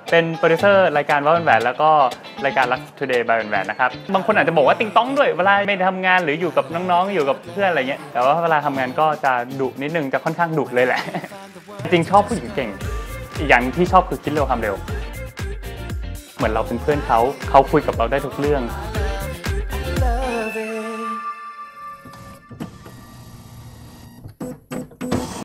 เป็นโปรดิวเซอร์รายการว่าแหวนแล้วก็รายการ Lux Today by แหวนนะครับบางคนอาจจะบอกว่าติงต้องด้วยเวลาไม่ทำงานหรืออยู่กับน้องๆอยู่กับเพื่อนอะไรเงี้ยแต่ว่าเวลาทำงานก็จะดุนิดนึงจะค่อนข้างดุเลยแหละจริงชอบผู้หญิงเก่งอีกอย่างที่ชอบคือคิดเร็วทำเร็วเหมือนเราเป็นเพื่อนเขาคุยกับเราได้ทุกเรื่อง